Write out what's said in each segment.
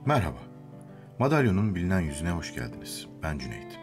Merhaba, Madalyonun bilinen yüzüne hoş geldiniz. Ben Cüneyt.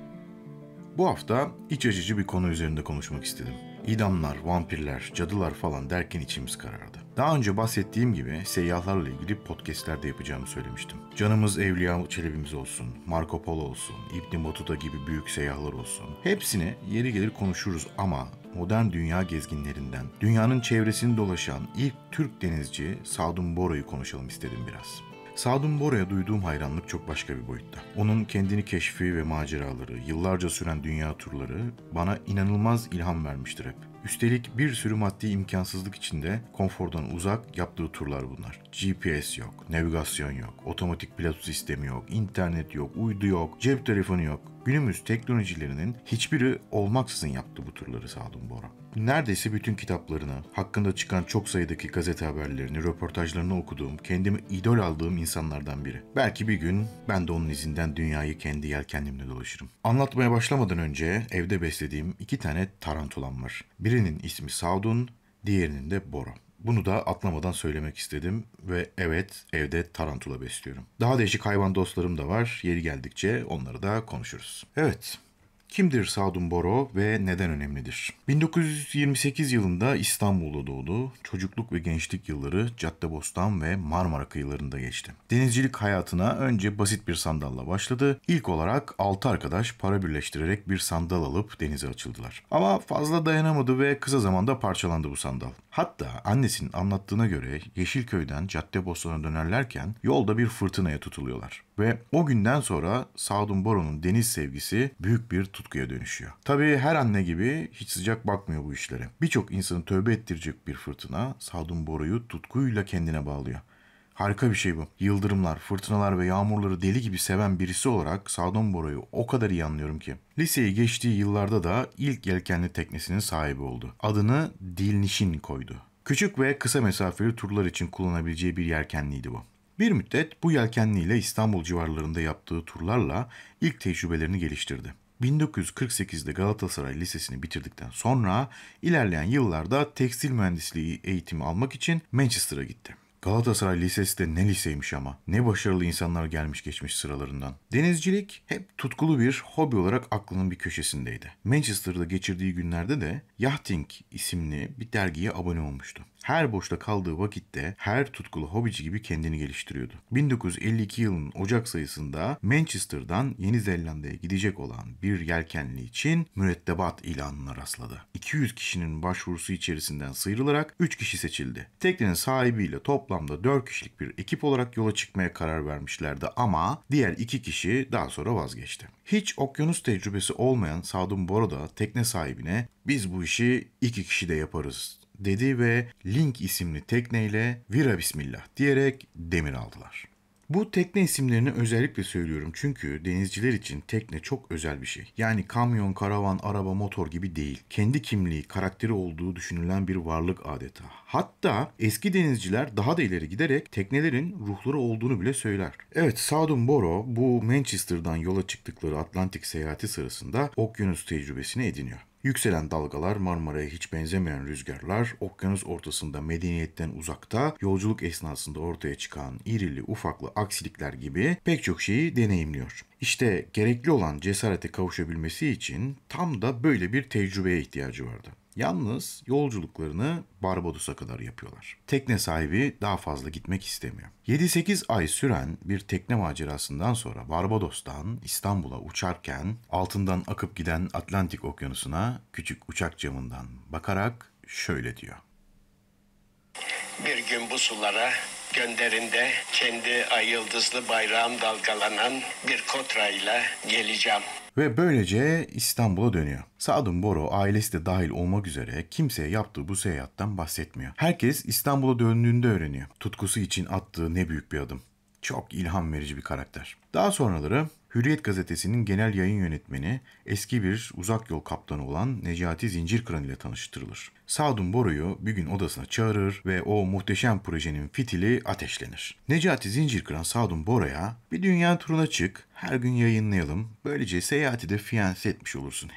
Bu hafta iç açıcı bir konu üzerinde konuşmak istedim. İdamlar, vampirler, cadılar falan derken içimiz karardı. Daha önce bahsettiğim gibi seyyahlarla ilgili podcastlerde yapacağımı söylemiştim. Canımız Evliya Çelebi'miz olsun, Marco Polo olsun, İbn Battuta gibi büyük seyyahlar olsun. Hepsini yeri gelir konuşuruz ama modern dünya gezginlerinden, dünyanın çevresini dolaşan ilk Türk denizci Sadun Bora'yı konuşalım istedim biraz. Sadun Bora'ya duyduğum hayranlık çok başka bir boyutta. Onun kendini keşfi ve maceraları, yıllarca süren dünya turları bana inanılmaz ilham vermiştir hep. Üstelik bir sürü maddi imkansızlık içinde konfordan uzak yaptığı turlar bunlar. GPS yok, navigasyon yok, otomatik pilot sistemi yok, internet yok, uydu yok, cep telefonu yok. Günümüz teknolojilerinin hiçbiri olmaksızın yaptı bu turları Sadun Bora. Neredeyse bütün kitaplarını, hakkında çıkan çok sayıdaki gazete haberlerini, röportajlarını okuduğum, kendimi idol aldığım insanlardan biri. Belki bir gün ben de onun izinden dünyayı kendi yelkenlimle dolaşırım. Anlatmaya başlamadan önce evde beslediğim 2 tane tarantulam var. Birinin ismi Sadun, diğerinin de Bora. Bunu da atlamadan söylemek istedim ve evet, evde tarantula besliyorum. Daha değişik hayvan dostlarım da var. Yeri geldikçe onları da konuşuruz. Evet. Kimdir Sadun Boro ve neden önemlidir? 1928 yılında İstanbul'da doğdu. Çocukluk ve gençlik yılları Caddebostan ve Marmara kıyılarında geçti. Denizcilik hayatına önce basit bir sandalla başladı. İlk olarak 6 arkadaş para birleştirerek bir sandal alıp denize açıldılar. Ama fazla dayanamadı ve kısa zamanda parçalandı bu sandal. Hatta annesinin anlattığına göre Yeşilköy'den Caddebostan'a dönerlerken yolda bir fırtınaya tutuluyorlar. Ve o günden sonra Sadun Boro'nun deniz sevgisi büyük bir tutkuya dönüşüyor. Tabii her anne gibi hiç sıcak bakmıyor bu işlere. Birçok insanı tövbe ettirecek bir fırtına Sadun Boro'yu tutkuyla kendine bağlıyor. Harika bir şey bu. Yıldırımlar, fırtınalar ve yağmurları deli gibi seven birisi olarak Sadun Boro'yu o kadar iyi anlıyorum ki. Liseyi geçtiği yıllarda da ilk yelkenli teknesinin sahibi oldu. Adını Dilnişin koydu. Küçük ve kısa mesafeli turlar için kullanabileceği bir yelkenliydi bu. Bir müddet bu yelkenliyle İstanbul civarlarında yaptığı turlarla ilk tecrübelerini geliştirdi. 1948'de Galatasaray Lisesi'ni bitirdikten sonra ilerleyen yıllarda tekstil mühendisliği eğitimi almak için Manchester'a gitti. Galatasaray Lisesi de ne liseymiş ama. Ne başarılı insanlar gelmiş geçmiş sıralarından. Denizcilik hep tutkulu bir hobi olarak aklının bir köşesindeydi. Manchester'da geçirdiği günlerde de Yachting isimli bir dergiye abone olmuştu. Her boşta kaldığı vakitte her tutkulu hobici gibi kendini geliştiriyordu. 1952 yılının Ocak sayısında Manchester'dan Yeni Zelanda'ya gidecek olan bir yelkenli için mürettebat ilanına rastladı. 200 kişinin başvurusu içerisinden sıyrılarak 3 kişi seçildi. Teknenin sahibiyle toplamda 4 kişilik bir ekip olarak yola çıkmaya karar vermişlerdi ama diğer 2 kişi daha sonra vazgeçti. Hiç okyanus tecrübesi olmayan Sadun Bora da tekne sahibine "Biz bu işi 2 kişi de yaparız" dedi ve Link isimli tekneyle "Vira bismillah" diyerek demir aldılar. Bu tekne isimlerini özellikle söylüyorum çünkü denizciler için tekne çok özel bir şey. Yani kamyon, karavan, araba, motor gibi değil. Kendi kimliği, karakteri olduğu düşünülen bir varlık adeta. Hatta eski denizciler daha da ileri giderek teknelerin ruhları olduğunu bile söyler. Evet, Sadun Boro bu Manchester'dan yola çıktıkları Atlantik seyahati sırasında okyanus tecrübesini ediniyor. Yükselen dalgalar, Marmara'ya hiç benzemeyen rüzgarlar, okyanus ortasında medeniyetten uzakta, yolculuk esnasında ortaya çıkan irili ufaklı aksilikler gibi pek çok şeyi deneyimliyor. İşte gerekli olan cesarete kavuşabilmesi için tam da böyle bir tecrübeye ihtiyacı vardı. Yalnız yolculuklarını Barbados'a kadar yapıyorlar. Tekne sahibi daha fazla gitmek istemiyor. 7-8 ay süren bir tekne macerasından sonra Barbados'tan İstanbul'a uçarken altından akıp giden Atlantik Okyanusu'na küçük uçak camından bakarak şöyle diyor. Bir gün bu sulara gönderinde kendi ay yıldızlı bayrağım dalgalanan bir kotrayla geleceğim. Ve böylece İstanbul'a dönüyor. Sadun Boro ailesi de dahil olmak üzere kimseye yaptığı bu seyahatten bahsetmiyor. Herkes İstanbul'a döndüğünde öğreniyor. Tutkusu için attığı ne büyük bir adım. Çok ilham verici bir karakter. Daha sonraları Hürriyet gazetesinin genel yayın yönetmeni, eski bir uzak yol kaptanı olan Necati Zincirkıran ile tanıştırılır. Sadun Boro'yu bir gün odasına çağırır ve o muhteşem projenin fitili ateşlenir. Necati Zincirkıran Sadun Boro'ya "Bir dünya turuna çık, her gün yayınlayalım, böylece seyahati de fiyanse etmiş olursun hem"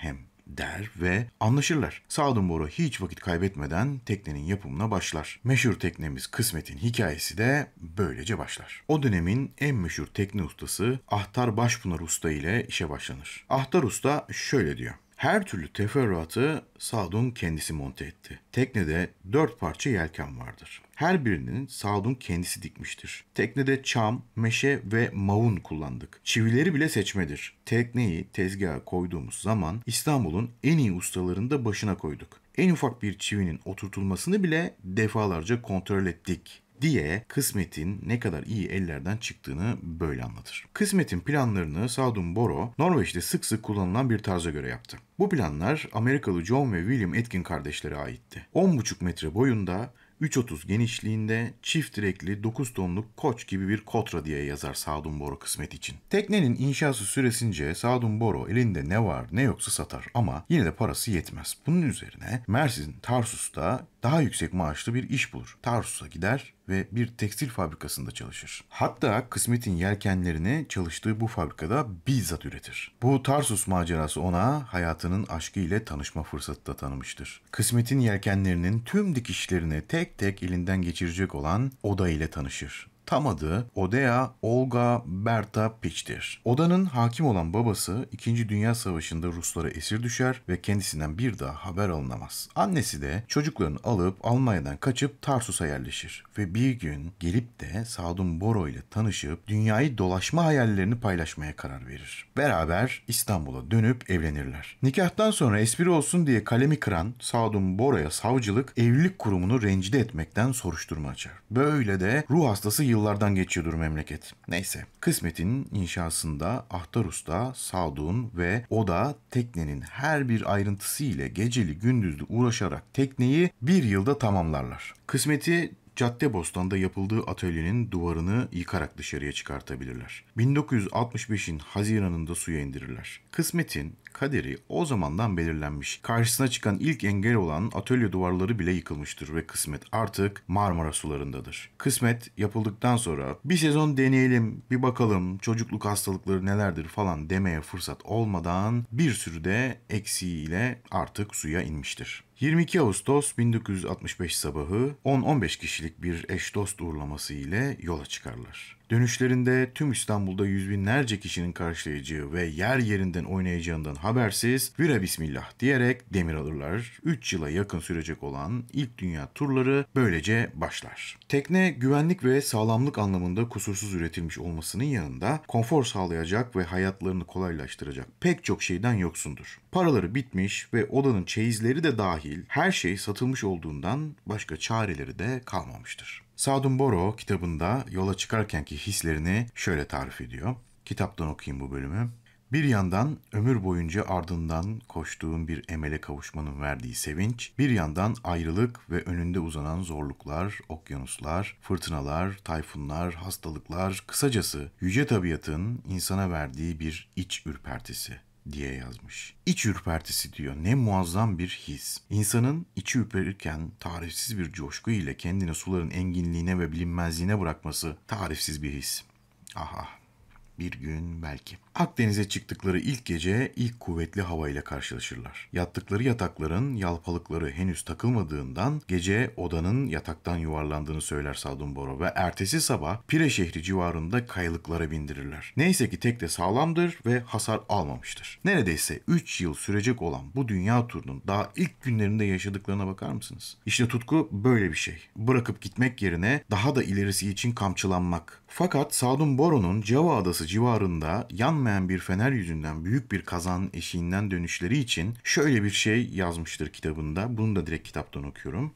der ve anlaşırlar. Sadun Bora hiç vakit kaybetmeden teknenin yapımına başlar. Meşhur teknemiz Kısmet'in hikayesi de böylece başlar. O dönemin en meşhur tekne ustası Ahtar Başpınar Usta ile işe başlanır. Ahtar Usta şöyle diyor: her türlü teferruatı Sadun kendisi monte etti. Teknede 4 parça yelken vardır. Her birinin Sadun kendisi dikmiştir. Teknede çam, meşe ve mavun kullandık. Çivileri bile seçmedir. Tekneyi tezgaha koyduğumuz zaman İstanbul'un en iyi ustalarını da başına koyduk. En ufak bir çivinin oturtulmasını bile defalarca kontrol ettik diye Kısmet'in ne kadar iyi ellerden çıktığını böyle anlatır. Kısmet'in planlarını Sadun Bora Norveç'te sık sık kullanılan bir tarza göre yaptı. Bu planlar Amerikalı John ve William Etkin kardeşlere aitti. 10,5 metre boyunda, 3,30 genişliğinde çift direkli 9 tonluk koç gibi bir kotra diye yazar Sadun Bora Kısmet için. Teknenin inşası süresince Sadun Bora elinde ne var ne yoksa satar ama yine de parası yetmez. Bunun üzerine Mersin Tarsus'ta daha yüksek maaşlı bir iş bulur. Tarsus'a gider ve bir tekstil fabrikasında çalışır. Hatta Kısmet'in yelkenlerini çalıştığı bu fabrikada bizzat üretir. Bu Tarsus macerası ona hayatının aşkı ile tanışma fırsatı da tanımıştır. Kısmet'in yelkenlerinin tüm dikişlerini tek tek elinden geçirecek olan Oda ile tanışır. Tam adı Odea Olga Berta Pich'tir. Oda'nın hakim olan babası 2. Dünya Savaşı'nda Ruslara esir düşer ve kendisinden bir daha haber alınamaz. Annesi de çocuklarını alıp Almanya'dan kaçıp Tarsus'a yerleşir ve bir gün gelip de Sadun Bora ile tanışıp dünyayı dolaşma hayallerini paylaşmaya karar verir. Beraber İstanbul'a dönüp evlenirler. Nikahtan sonra espri olsun diye kalemi kıran Sadun Bora'ya savcılık evlilik kurumunu rencide etmekten soruşturma açar. Böyle de ruh hastası yıllardan geçiyordur memleket. Neyse. Kısmet'in inşasında Ahtar Usta, Sadun ve Oda teknenin her bir ayrıntısı ile geceli gündüzlü uğraşarak tekneyi bir yılda tamamlarlar. Kısmet'i Caddebostan'da yapıldığı atölyenin duvarını yıkarak dışarıya çıkartabilirler. 1965'in Haziran'ında suya indirirler. Kısmet'in kaderi o zamandan belirlenmiş. Karşısına çıkan ilk engel olan atölye duvarları bile yıkılmıştır ve Kısmet artık Marmara sularındadır. Kısmet yapıldıktan sonra bir sezon deneyelim, bir bakalım çocukluk hastalıkları nelerdir falan demeye fırsat olmadan bir sürü de eksiğiyle artık suya inmiştir. 22 Ağustos 1965 sabahı 10-15 kişilik bir eş dost uğurlaması ile yola çıkarlar. Dönüşlerinde tüm İstanbul'da yüz binlerce kişinin karşılayacağı ve yer yerinden oynayacağından habersiz vira bismillah diyerek demir alırlar. 3 yıla yakın sürecek olan ilk dünya turları böylece başlar. Tekne güvenlik ve sağlamlık anlamında kusursuz üretilmiş olmasının yanında konfor sağlayacak ve hayatlarını kolaylaştıracak pek çok şeyden yoksundur. Paraları bitmiş ve odanın çeyizleri de dahil her şey satılmış olduğundan başka çareleri de kalmamıştır. Sadun Bora kitabında yola çıkarkenki hislerini şöyle tarif ediyor. Kitaptan okuyayım bu bölümü. Bir yandan ömür boyunca ardından koştuğum bir emele kavuşmanın verdiği sevinç, bir yandan ayrılık ve önünde uzanan zorluklar, okyanuslar, fırtınalar, tayfunlar, hastalıklar, kısacası yüce tabiatın insana verdiği bir iç ürpertisi diye yazmış. İç ürpertisi diyor. Ne muazzam bir his. İnsanın içi ürperirken tarifsiz bir coşku ile kendini suların enginliğine ve bilinmezliğine bırakması tarifsiz bir his. Aha. Bir gün belki. Akdeniz'e çıktıkları ilk gece ilk kuvvetli havayla karşılaşırlar. Yattıkları yatakların yalpalıkları henüz takılmadığından gece odanın yataktan yuvarlandığını söyler Sadun Bora ve ertesi sabah Pire şehri civarında kayalıklara bindirirler. Neyse ki tekne sağlamdır ve hasar almamıştır. Neredeyse 3 yıl sürecek olan bu dünya turunun daha ilk günlerinde yaşadıklarına bakar mısınız? İşte tutku böyle bir şey. Bırakıp gitmek yerine daha da ilerisi için kamçılanmak. Fakat Sadun Bora'nın Java Adası civarında yanmayan bir fener yüzünden büyük bir kazanın eşiğinden dönüşleri için şöyle bir şey yazmıştır kitabında. Bunu da direkt kitaptan okuyorum.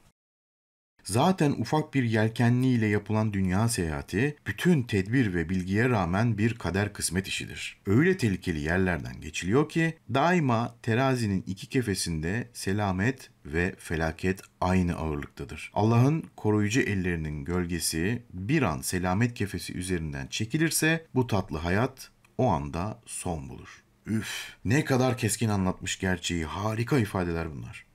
Zaten ufak bir yelkenliyle yapılan dünya seyahati, bütün tedbir ve bilgiye rağmen bir kader kısmet işidir. Öyle tehlikeli yerlerden geçiliyor ki, daima terazinin iki kefesinde selamet ve felaket aynı ağırlıktadır. Allah'ın koruyucu ellerinin gölgesi bir an selamet kefesi üzerinden çekilirse, bu tatlı hayat o anda son bulur. Üf, ne kadar keskin anlatmış gerçeği, harika ifadeler bunlar.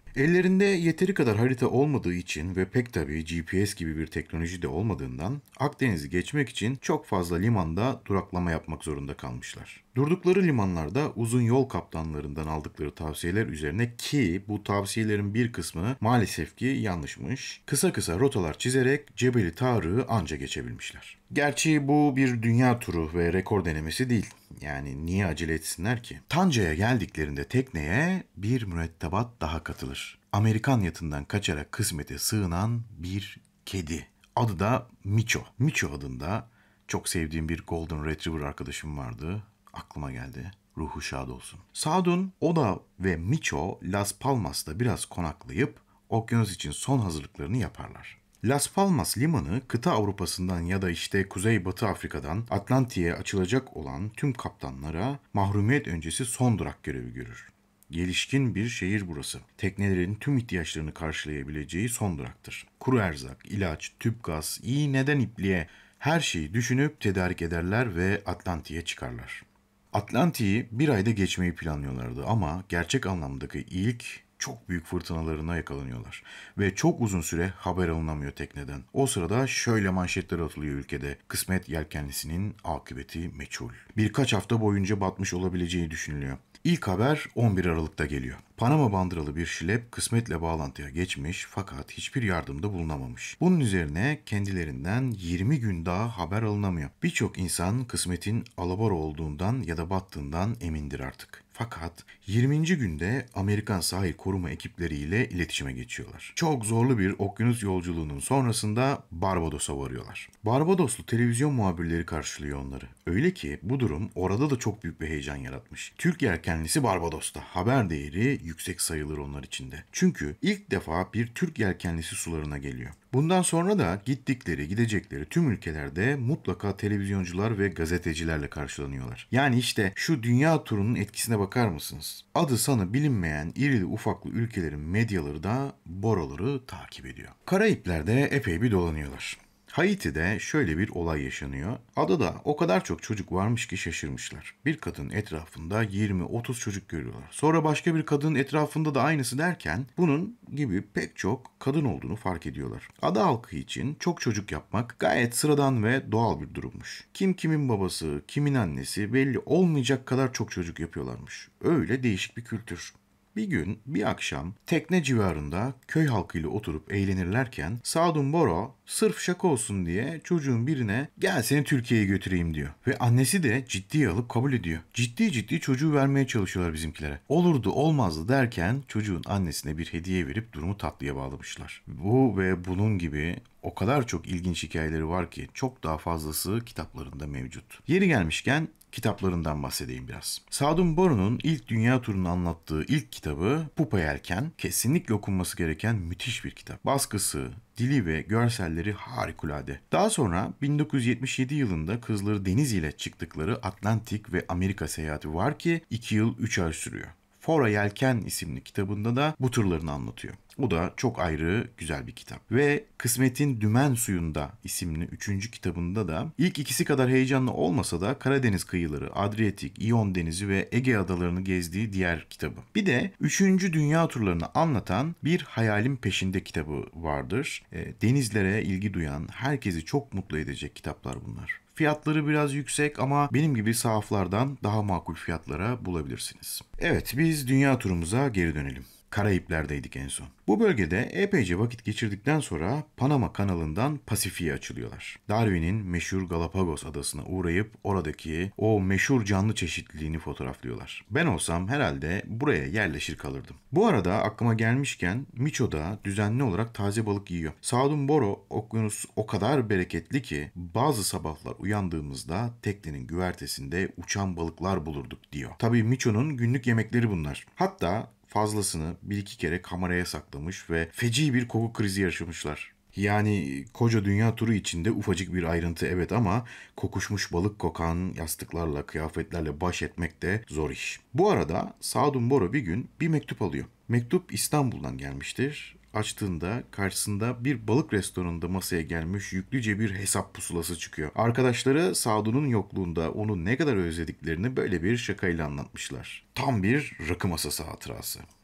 Ellerinde yeteri kadar harita olmadığı için ve pek tabii GPS gibi bir teknoloji de olmadığından Akdeniz'i geçmek için çok fazla limanda duraklama yapmak zorunda kalmışlar. Durdukları limanlarda uzun yol kaptanlarından aldıkları tavsiyeler üzerine, ki bu tavsiyelerin bir kısmı maalesef ki yanlışmış, kısa kısa rotalar çizerek Cebeli Tarık'ı anca geçebilmişler. Gerçi bu bir dünya turu ve rekor denemesi değil. Yani niye acele etsinler ki? Tanca'ya geldiklerinde tekneye bir mürettebat daha katılır. Amerikan yatından kaçarak kısmete sığınan bir kedi. Adı da Miço. Miço adında çok sevdiğim bir Golden Retriever arkadaşım vardı. Aklıma geldi. Ruhu şad olsun. Sadun, Oda ve Miço Las Palmas'ta biraz konaklayıp okyanus için son hazırlıklarını yaparlar. Las Palmas limanı kıta Avrupa'sından ya da işte Kuzeybatı Afrika'dan Atlantik'e açılacak olan tüm kaptanlara mahrumiyet öncesi son durak görevi görür. Gelişkin bir şehir burası. Teknelerin tüm ihtiyaçlarını karşılayabileceği son duraktır. Kuru erzak, ilaç, tüp gaz, iğneden ipliğe her şeyi düşünüp tedarik ederler ve Atlantik'e çıkarlar. Atlantik'i bir ayda geçmeyi planlıyorlardı ama gerçek anlamdaki ilk çok büyük fırtınalarına yakalanıyorlar. Ve çok uzun süre haber alınamıyor tekneden. O sırada şöyle manşetler atılıyor ülkede. Kısmet yelkenlisinin akıbeti meçhul. Birkaç hafta boyunca batmış olabileceği düşünülüyor. İlk haber 11 Aralık'ta geliyor. Panama bandıralı bir şilep kısmetle bağlantıya geçmiş fakat hiçbir yardımda bulunamamış. Bunun üzerine kendilerinden 20 gün daha haber alınamıyor. Birçok insan kısmetin alabora olduğundan ya da battığından emindir artık. Fakat 20. günde Amerikan sahil koruma ekipleriyle iletişime geçiyorlar. Çok zorlu bir okyanus yolculuğunun sonrasında Barbados'a varıyorlar. Barbadoslu televizyon muhabirleri karşılıyor onları. Öyle ki bu durum orada da çok büyük bir heyecan yaratmış. Türk yelkenlisi Barbados'ta. Haber değeri yüksek sayılır onlar için de. Çünkü ilk defa bir Türk yelkenlisi sularına geliyor. Bundan sonra da gidecekleri tüm ülkelerde mutlaka televizyoncular ve gazetecilerle karşılanıyorlar. Yani işte şu dünya turunun etkisine bakar mısınız? Adı sanı bilinmeyen irili ufaklı ülkelerin medyaları da Boroları takip ediyor. Karayipler'de epey bir dolanıyorlar. Haiti'de şöyle bir olay yaşanıyor. Adada o kadar çok çocuk varmış ki şaşırmışlar. Bir kadın etrafında 20-30 çocuk görüyorlar. Sonra başka bir kadının etrafında da aynısı derken bunun gibi pek çok kadın olduğunu fark ediyorlar. Ada halkı için çok çocuk yapmak gayet sıradan ve doğal bir durummuş. Kim kimin babası, kimin annesi belli olmayacak kadar çok çocuk yapıyorlarmış. Öyle değişik bir kültür. Bir gün, bir akşam tekne civarında köy halkıyla oturup eğlenirlerken Sadun Boro sırf şaka olsun diye çocuğun birine gel seni Türkiye'ye götüreyim diyor. Ve annesi de ciddiye alıp kabul ediyor. Ciddi ciddi çocuğu vermeye çalışıyorlar bizimkilere. Olurdu olmazdı derken çocuğun annesine bir hediye verip durumu tatlıya bağlamışlar. Bu ve bunun gibi o kadar çok ilginç hikayeleri var ki çok daha fazlası kitaplarında mevcut. Yeri gelmişken kitaplarından bahsedeyim biraz. Sadun Boro'nun ilk dünya turunu anlattığı ilk kitabı Pupa Yelken, kesinlikle okunması gereken müthiş bir kitap. Baskısı, dili ve görselleri harikulade. Daha sonra 1977 yılında kızları Deniz ile çıktıkları Atlantik ve Amerika seyahati var ki 2 yıl 3 ay sürüyor. Fora Yelken isimli kitabında da bu turlarını anlatıyor. O da çok ayrı güzel bir kitap. Ve Kısmet'in Dümen Suyunda isimli 3. kitabında da ilk ikisi kadar heyecanlı olmasa da Karadeniz kıyıları, Adriyatik, İyon Denizi ve Ege adalarını gezdiği diğer kitabı. Bir de 3. Dünya turlarını anlatan Bir Hayalin Peşinde kitabı vardır. Denizlere ilgi duyan, herkesi çok mutlu edecek kitaplar bunlar. Fiyatları biraz yüksek ama benim gibi sahaflardan daha makul fiyatlara bulabilirsiniz. Evet, biz dünya turumuza geri dönelim. Karayipler'deydik en son. Bu bölgede epeyce vakit geçirdikten sonra Panama kanalından Pasifik'e açılıyorlar. Darwin'in meşhur Galapagos adasına uğrayıp oradaki o meşhur canlı çeşitliliğini fotoğraflıyorlar. Ben olsam herhalde buraya yerleşir kalırdım. Bu arada aklıma gelmişken Miço da düzenli olarak taze balık yiyor. Sadun Boro okyanus o kadar bereketli ki bazı sabahlar uyandığımızda teknenin güvertesinde uçan balıklar bulurduk diyor. Tabii Miço'nun günlük yemekleri bunlar. Hatta fazlasını bir iki kere kameraya saklamış ve feci bir koku krizi yaşamışlar. Yani koca dünya turu içinde ufacık bir ayrıntı evet ama kokuşmuş balık kokan yastıklarla, kıyafetlerle baş etmek de zor iş. Bu arada Sadun Boro bir gün bir mektup alıyor. Mektup İstanbul'dan gelmiştir. Açtığında karşısında bir balık restoranında masaya gelmiş yüklüce bir hesap pusulası çıkıyor. Arkadaşları Sadun'un yokluğunda onu ne kadar özlediklerini böyle bir şakayla anlatmışlar. Tam bir rakı masası hatırası.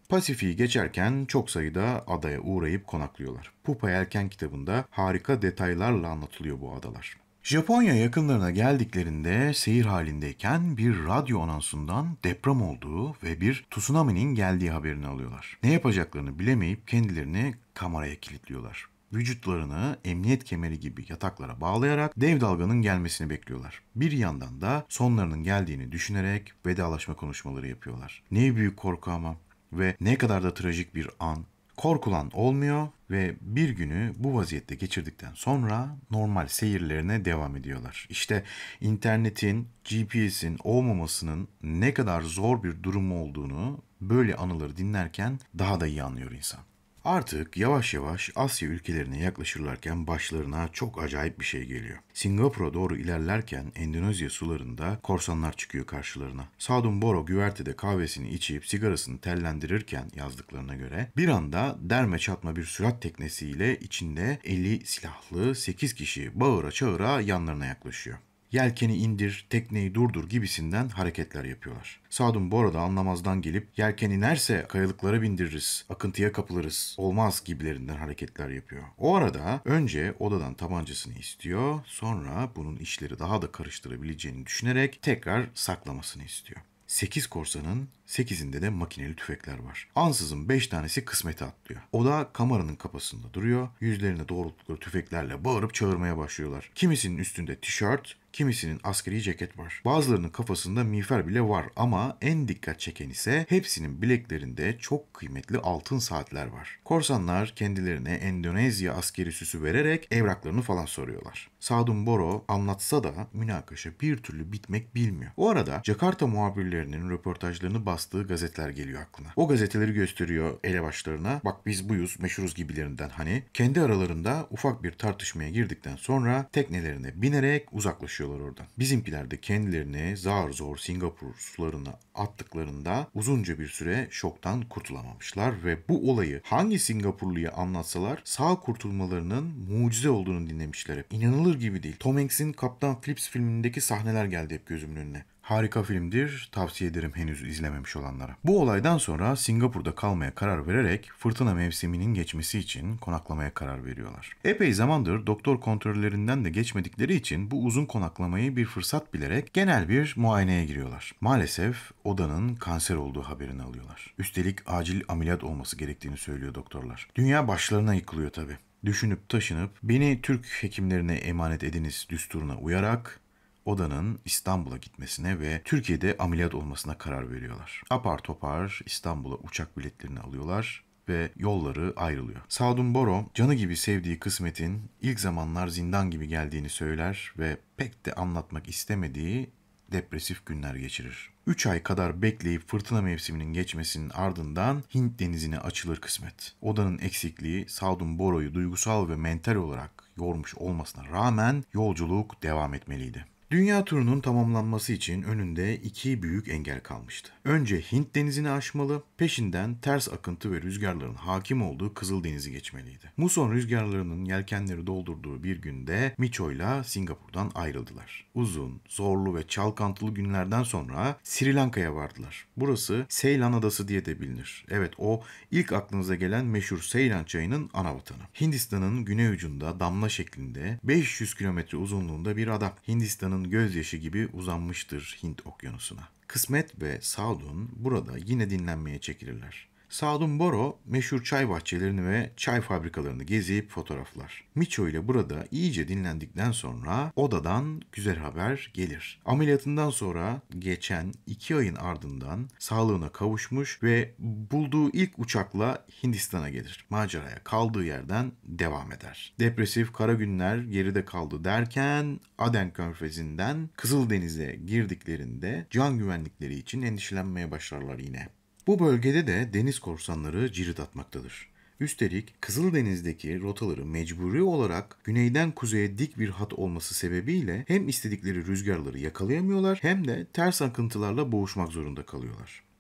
Pasifik'i geçerken çok sayıda adaya uğrayıp konaklıyorlar. Pupa Yelken kitabında harika detaylarla anlatılıyor bu adalar. Japonya yakınlarına geldiklerinde seyir halindeyken bir radyo anonsundan deprem olduğu ve bir tsunami'nin geldiği haberini alıyorlar. Ne yapacaklarını bilemeyip kendilerini kameraya kilitliyorlar. Vücutlarını emniyet kemeri gibi yataklara bağlayarak dev dalganın gelmesini bekliyorlar. Bir yandan da sonlarının geldiğini düşünerek vedalaşma konuşmaları yapıyorlar. Ne büyük korku ama ve ne kadar da trajik bir an. Korkulan olmuyor ve bir günü bu vaziyette geçirdikten sonra normal seyirlerine devam ediyorlar. İşte internetin, GPS'in olmamasının ne kadar zor bir durum olduğunu böyle anıları dinlerken daha da iyi anlıyor insan. Artık yavaş yavaş Asya ülkelerine yaklaşırlarken başlarına çok acayip bir şey geliyor. Singapur'a doğru ilerlerken Endonezya sularında korsanlar çıkıyor karşılarına. Sadun Boro güvertede kahvesini içip sigarasını tellendirirken yazdıklarına göre bir anda derme çatma bir sürat teknesiyle içinde 50 silahlı 8 kişi bağıra çağıra yanlarına yaklaşıyor. Yelkeni indir, tekneyi durdur gibisinden hareketler yapıyorlar. Sadun Bora da anlamazdan gelip yelken inerse kayalıklara bindiririz, akıntıya kapılırız, olmaz gibilerinden hareketler yapıyor. O arada önce odadan tabancasını istiyor, sonra bunun işleri daha da karıştırabileceğini düşünerek tekrar saklamasını istiyor. 8 korsanın 8'inde de makineli tüfekler var. Ansızın 5 tanesi kısmete atlıyor. O da kameranın kapısında duruyor. Yüzlerine doğrulttukları tüfeklerle bağırıp çağırmaya başlıyorlar. Kimisinin üstünde tişört, kimisinin askeri ceket var. Bazılarının kafasında miğfer bile var ama en dikkat çeken ise hepsinin bileklerinde çok kıymetli altın saatler var. Korsanlar kendilerine Endonezya askeri süsü vererek evraklarını falan soruyorlar. Sadun Boro anlatsa da münakaşa bir türlü bitmek bilmiyor. O arada Jakarta muhabirlerinin röportajlarını bastığı gazeteler geliyor aklına. O gazeteleri gösteriyor elebaşlarına. Bak biz buyuz, meşhuruz gibilerinden hani. Kendi aralarında ufak bir tartışmaya girdikten sonra teknelerine binerek uzaklaşıyorlar oradan. Bizimkiler de kendilerini zar zor Singapur sularına attıklarında uzunca bir süre şoktan kurtulamamışlar ve bu olayı hangi Singapurluya anlatsalar sağ kurtulmalarının mucize olduğunu dinlemişler hep. İnanılır gibi değil. Tom Hanks'in Kaptan Phillips filmindeki sahneler geldi hep gözümün önüne. Harika filmdir, tavsiye ederim henüz izlememiş olanlara. Bu olaydan sonra Singapur'da kalmaya karar vererek fırtına mevsiminin geçmesi için konaklamaya karar veriyorlar. Epey zamandır doktor kontrollerinden de geçmedikleri için bu uzun konaklamayı bir fırsat bilerek genel bir muayeneye giriyorlar. Maalesef odanın kanser olduğu haberini alıyorlar. Üstelik acil ameliyat olması gerektiğini söylüyor doktorlar. Dünya başlarına yıkılıyor tabii. Düşünüp taşınıp beni Türk hekimlerine emanet ediniz düsturuna uyarak odanın İstanbul'a gitmesine ve Türkiye'de ameliyat olmasına karar veriyorlar. Apar topar İstanbul'a uçak biletlerini alıyorlar ve yolları ayrılıyor. Sadun Boro canı gibi sevdiği kısmetin ilk zamanlar zindan gibi geldiğini söyler ve pek de anlatmak istemediği depresif günler geçirir. 3 ay kadar bekleyip fırtına mevsiminin geçmesinin ardından Hint denizine açılır kısmet. Odanın eksikliği Sadun Boro'yu duygusal ve mental olarak yormuş olmasına rağmen yolculuk devam etmeliydi. Dünya turunun tamamlanması için önünde iki büyük engel kalmıştı. Önce Hint denizini aşmalı, peşinden ters akıntı ve rüzgarların hakim olduğu Kızıldeniz'i geçmeliydi. Muson rüzgarlarının yelkenleri doldurduğu bir günde Micho'yla Singapur'dan ayrıldılar. Uzun, zorlu ve çalkantılı günlerden sonra Sri Lanka'ya vardılar. Burası Seylan Adası diye de bilinir. Evet, o ilk aklınıza gelen meşhur Seylan çayının ana vatanı. Hindistan'ın güney ucunda damla şeklinde 500 kilometre uzunluğunda bir ada. Hindistan'ın gözyaşı gibi uzanmıştır Hint okyanusuna. Kısmet ve Sadun burada yine dinlenmeye çekilirler. Sadun Boro meşhur çay bahçelerini ve çay fabrikalarını gezip fotoğraflar. Micho ile burada iyice dinlendikten sonra odadan güzel haber gelir. Ameliyatından sonra geçen 2 ayın ardından sağlığına kavuşmuş ve bulduğu ilk uçakla Hindistan'a gelir. Maceraya kaldığı yerden devam eder. Depresif kara günler geride kaldı derken Aden Körfezi'nden Kızıldeniz'e girdiklerinde can güvenlikleri için endişelenmeye başlarlar yine. Bu bölgede de deniz korsanları cirit atmaktadır. Üstelik Kızıldeniz'deki rotaları mecburi olarak güneyden kuzeye dik bir hat olması sebebiyle hem istedikleri rüzgarları yakalayamıyorlar hem de ters akıntılarla boğuşmak zorunda kalıyorlar.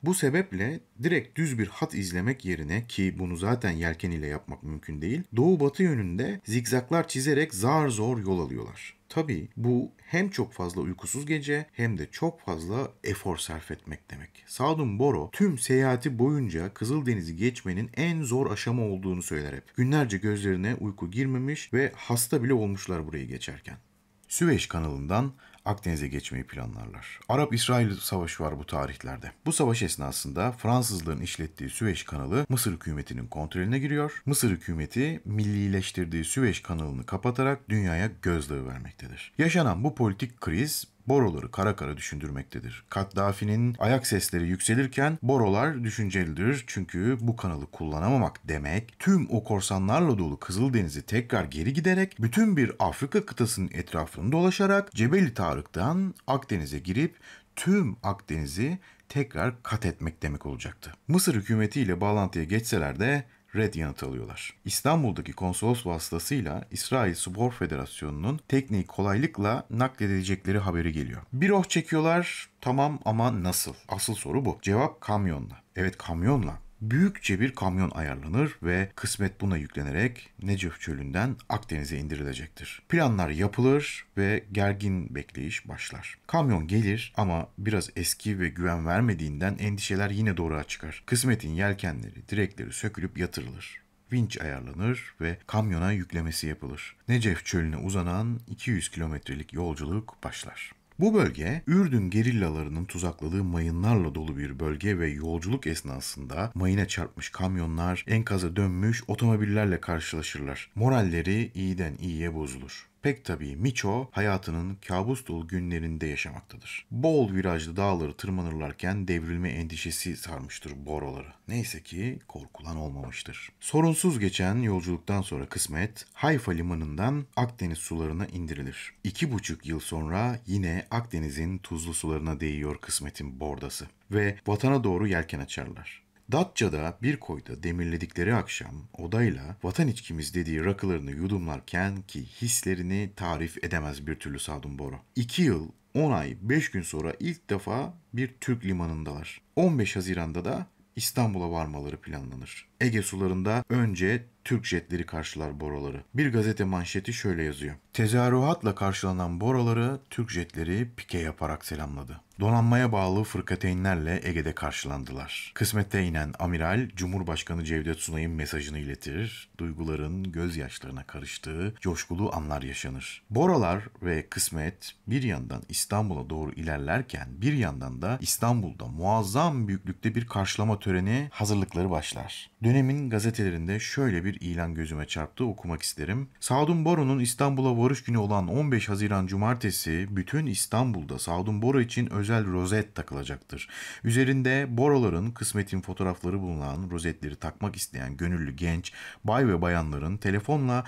Bu sebeple direkt düz bir hat izlemek yerine, ki bunu zaten yelken ile yapmak mümkün değil, doğu batı yönünde zigzaklar çizerek zar zor yol alıyorlar. Tabii bu hem çok fazla uykusuz gece hem de çok fazla efor sarf etmek demek. Sadun Boro tüm seyahati boyunca Kızıldeniz'i geçmenin en zor aşama olduğunu söyler hep. Günlerce gözlerine uyku girmemiş ve hasta bile olmuşlar burayı geçerken. Süveyş kanalından Akdeniz'e geçmeyi planlarlar. Arap-İsrail Savaşı var bu tarihlerde. Bu savaş esnasında Fransızların işlettiği Süveyş kanalı Mısır hükümetinin kontrolüne giriyor. Mısır hükümeti millileştirdiği Süveyş kanalını kapatarak dünyaya gözdağı vermektedir. Yaşanan bu politik kriz Boroları kara kara düşündürmektedir. Kaddafi'nin ayak sesleri yükselirken Borolar düşüncelidir, çünkü bu kanalı kullanamamak demek tüm o korsanlarla dolu Kızıldeniz'i tekrar geri giderek bütün bir Afrika kıtasının etrafını dolaşarak Cebeli Tarık'tan Akdeniz'e girip tüm Akdeniz'i tekrar kat etmek demek olacaktı. Mısır hükümetiyle bağlantıya geçseler de red yanıt alıyorlar. İstanbul'daki konsolos vasıtasıyla İsrail Spor Federasyonu'nun tekniği kolaylıkla nakledilecekleri haberi geliyor. Bir oh çekiyorlar, tamam, ama nasıl? Asıl soru bu. Cevap kamyonla. Evet, kamyonla. Büyükçe bir kamyon ayarlanır ve kısmet buna yüklenerek Necef Çölü'nden Akdeniz'e indirilecektir. Planlar yapılır ve gergin bekleyiş başlar. Kamyon gelir ama biraz eski ve güven vermediğinden endişeler yine doğruğa çıkar. Kısmet'in yelkenleri, direkleri sökülüp yatırılır. Vinç ayarlanır ve kamyona yüklemesi yapılır. Necef Çölü'ne uzanan 200 kilometrelik yolculuk başlar. Bu bölge, Ürdün gerillalarının tuzakladığı mayınlarla dolu bir bölge ve yolculuk esnasında mayına çarpmış kamyonlar, enkaza dönmüş otomobillerle karşılaşırlar. Moralleri iyiden iyiye bozulur. Pek tabii Miço hayatının kabus dolu günlerinde yaşamaktadır. Bol virajlı dağları tırmanırlarken devrilme endişesi sarmıştır Boroları. Neyse ki korkulan olmamıştır. Sorunsuz geçen yolculuktan sonra kısmet Hayfa limanından Akdeniz sularına indirilir. 2,5 yıl sonra yine Akdeniz'in tuzlu sularına değiyor kısmetin bordası ve vatana doğru yelken açarlar. Datça'da bir koyda demirledikleri akşam odayla vatan içkimiz dediği rakılarını yudumlarken ki hislerini tarif edemez bir türlü Sadun Boro. 2 yıl, 10 ay, 5 gün sonra ilk defa bir Türk limanındalar. 15 Haziran'da da İstanbul'a varmaları planlanır. Ege sularında önce Türk jetleri karşılar Boroları. Bir gazete manşeti şöyle yazıyor. Tezahüratla karşılanan Boroları Türk jetleri pike yaparak selamladı. Donanmaya bağlı fırkateynlerle Ege'de karşılandılar. Kısmette inen amiral, Cumhurbaşkanı Cevdet Sunay'ın mesajını iletir. Duyguların gözyaşlarına karıştığı coşkulu anlar yaşanır. Borolar ve Kısmet bir yandan İstanbul'a doğru ilerlerken bir yandan da İstanbul'da muazzam büyüklükte bir karşılama töreni hazırlıkları başlar. Dönemin gazetelerinde şöyle bir ilan gözüme çarptı, okumak isterim. Sadun Boro'nun İstanbul'a varış günü olan 15 Haziran Cumartesi bütün İstanbul'da Sadun Boro için özel rozet takılacaktır. Üzerinde Boroların Kısmet'in fotoğrafları bulunan rozetleri takmak isteyen gönüllü genç bay ve bayanların telefonla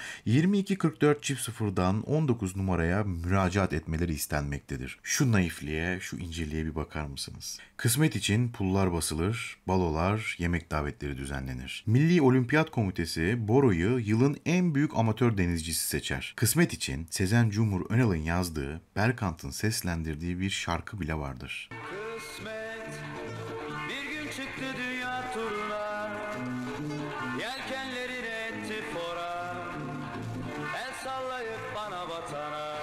2244-00'dan 19 numaraya müracaat etmeleri istenmektedir. Şu naifliğe, şu inceliğe bir bakar mısınız? Kısmet için pullar basılır, balolar, yemek davetleri düzenlenir. Milli Olimpiyat Komitesi Boro'yu yılın en büyük amatör denizcisi seçer. Kısmet için Sezen Cumhur Önal'ın yazdığı, Berkant'ın seslendirdiği bir şarkı bile vardır. Kısmet bir gün çıktı dünya turuna, yelkenlerin etti fora, el sallayıp bana vatana.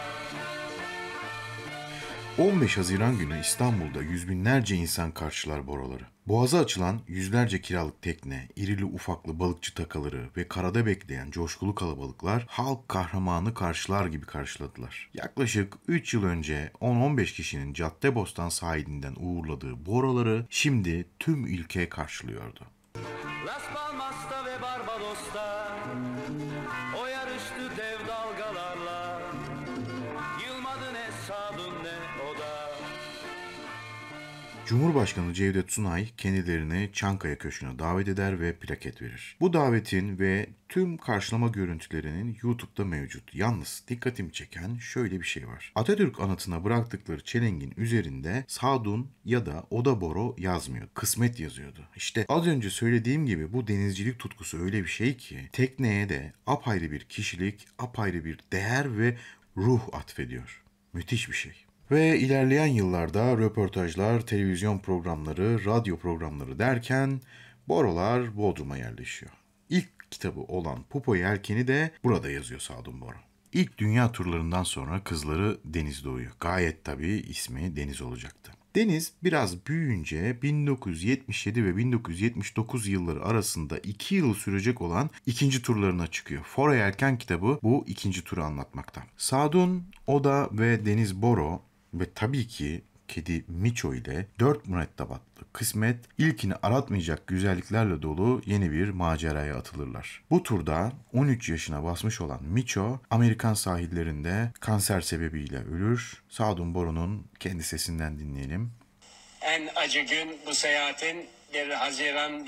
15 Haziran günü İstanbul'da yüz binlerce insan karşılar Boroları. Boğaza açılan yüzlerce kiralık tekne, irili ufaklı balıkçı takaları ve karada bekleyen coşkulu kalabalıklar halk kahramanı karşılar gibi karşıladılar. Yaklaşık 3 yıl önce 10-15 kişinin Caddebostan sahilinden uğurladığı Boroları şimdi tüm ülke karşılıyordu. Las Palmas'ta ve Barbados'ta o yarıştı dev dalgalarla, yılmadı ne Sadun ne o da. Cumhurbaşkanı Cevdet Sunay kendilerini Çankaya Köşkü'ne davet eder ve plaket verir. Bu davetin ve tüm karşılama görüntülerinin YouTube'da mevcut. Yalnız dikkatimi çeken şöyle bir şey var. Atatürk anıtına bıraktıkları çelengin üzerinde Sadun ya da Oda Boro yazmıyor. Kısmet yazıyordu. İşte az önce söylediğim gibi bu denizcilik tutkusu öyle bir şey ki tekneye de apayrı bir kişilik, apayrı bir değer ve ruh atfediyor. Müthiş bir şey. Ve ilerleyen yıllarda röportajlar, televizyon programları, radyo programları derken Borolar Bodrum'a yerleşiyor. İlk kitabı olan Pupo Yelkeni de burada yazıyor Sadun Boro. İlk dünya turlarından sonra kızları Deniz doğuyor. Gayet tabii ismi Deniz olacaktı. Deniz biraz büyüyünce 1977 ve 1979 yılları arasında 2 yıl sürecek olan ikinci turlarına çıkıyor. Fora Yelken kitabı bu ikinci turu anlatmakta. Sadun, Oda ve Deniz Boro ve tabii ki kedi Miço ile 4 mürettebatlı kısmet ilkini aratmayacak güzelliklerle dolu yeni bir maceraya atılırlar. Bu turda 13 yaşına basmış olan Miço Amerikan sahillerinde kanser sebebiyle ölür. Sadun Boro'nun kendi sesinden dinleyelim. En acı gün bu seyahatin 1 Haziran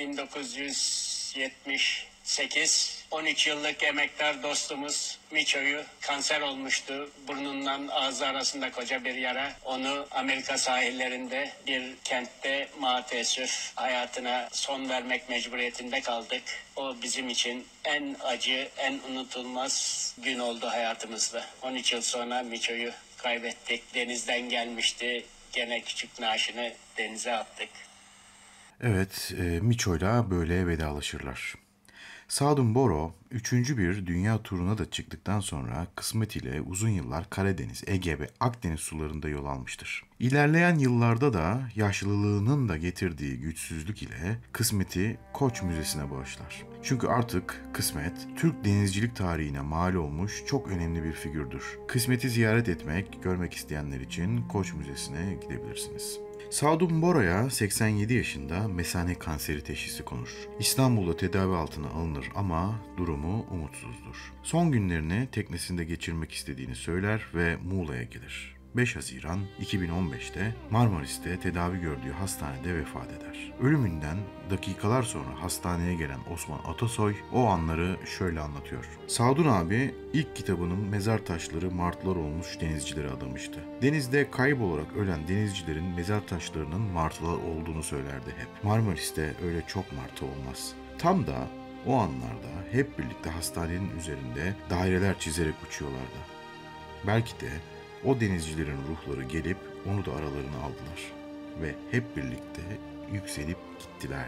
1978. 13 yıllık emektar dostumuz Miço'yu kanser olmuştu. Burnundan ağzı arasında koca bir yara. Onu Amerika sahillerinde bir kentte maalesef hayatına son vermek mecburiyetinde kaldık. O bizim için en acı, en unutulmaz gün oldu hayatımızda. 13 yıl sonra Miço'yu kaybettik. Denizden gelmişti. Gene küçük naaşını denize attık. Evet, Miço'yla böyle vedalaşırlar. Sadun Boro, 3. bir dünya turuna da çıktıktan sonra kısmetiyle uzun yıllar Karadeniz, Ege ve Akdeniz sularında yol almıştır. İlerleyen yıllarda da yaşlılığının da getirdiği güçsüzlük ile kısmeti Koç Müzesi'ne bağışlar. Çünkü artık Kısmet, Türk denizcilik tarihine mal olmuş çok önemli bir figürdür. Kısmeti ziyaret etmek, görmek isteyenler için Koç Müzesi'ne gidebilirsiniz. Sadun Boro'ya 87 yaşında mesane kanseri teşhisi konur. İstanbul'da tedavi altına alınır ama durumu umutsuzdur. Son günlerini teknesinde geçirmek istediğini söyler ve Muğla'ya gelir. 5 Haziran 2015'te Marmaris'te tedavi gördüğü hastanede vefat eder. Ölümünden dakikalar sonra hastaneye gelen Osman Atasoy o anları şöyle anlatıyor. Sadun abi ilk kitabının mezar taşları martılar olmuş denizcilere adamıştı. Denizde kaybolarak ölen denizcilerin mezar taşlarının martılar olduğunu söylerdi hep. Marmaris'te öyle çok martı olmaz. Tam da o anlarda hep birlikte hastanenin üzerinde daireler çizerek uçuyorlardı. Belki de o denizcilerin ruhları gelip onu da aralarına aldılar ve hep birlikte yükselip gittiler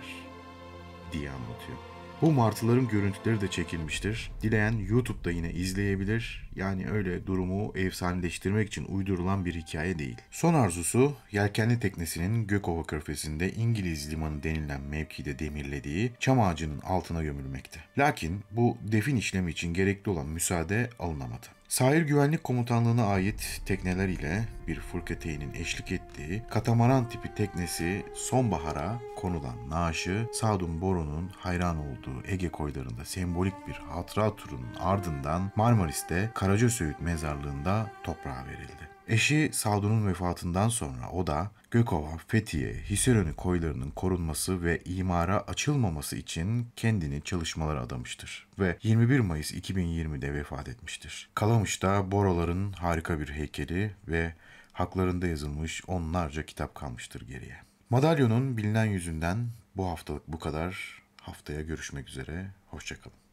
diye anlatıyor. Bu martıların görüntüleri de çekilmiştir. Dileyen YouTube'da yine izleyebilir. Yani öyle durumu efsaneleştirmek için uydurulan bir hikaye değil. Son arzusu yelkenli teknesinin Gökova Körfezi'nde İngiliz limanı denilen mevkide demirlediği çam ağacının altına gömülmekte. Lakin bu defin işlemi için gerekli olan müsaade alınamadı. Sahil Güvenlik Komutanlığı'na ait tekneler ile bir fırkateyn'in eşlik ettiği katamaran tipi teknesi sonbahara konulan naaşı Sadun Boro'nun hayran olduğu Ege koylarında sembolik bir hatıra turunun ardından Marmaris'te Karacasöğüt mezarlığında toprağa verildi. Eşi Sadun'un vefatından sonra o da Gökova, Fethiye, Hisarönü koylarının korunması ve imara açılmaması için kendini çalışmalara adamıştır ve 21 Mayıs 2020'de vefat etmiştir. Kalamış'ta Boroların harika bir heykeli ve haklarında yazılmış onlarca kitap kalmıştır geriye. Madalyonun bilinen yüzünden bu haftalık bu kadar. Haftaya görüşmek üzere, hoşça kalın.